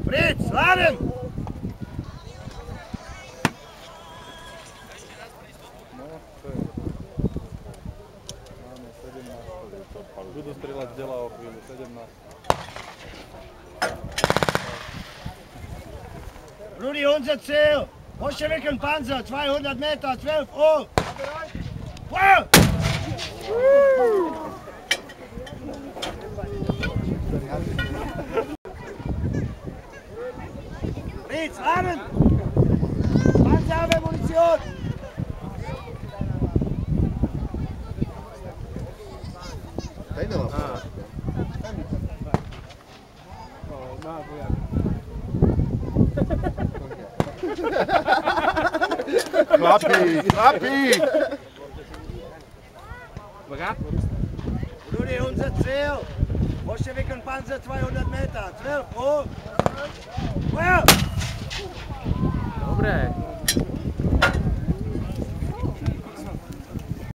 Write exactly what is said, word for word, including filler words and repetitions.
Fritz, laden! Budu strieľať z dela o chvíľu, sedemnásť. Rudi, unser Ziel! Bolschewiken Panzer, zweihundert Meter, zwölf Uhr! Feuer! Fritz, laden! Panzer, Munition! Chlapi, chlapi! Rudi, unser Ziel! Bolschewiken Panzer, zweihundert Meter, zwölf Uhr! Feuer! Dobre.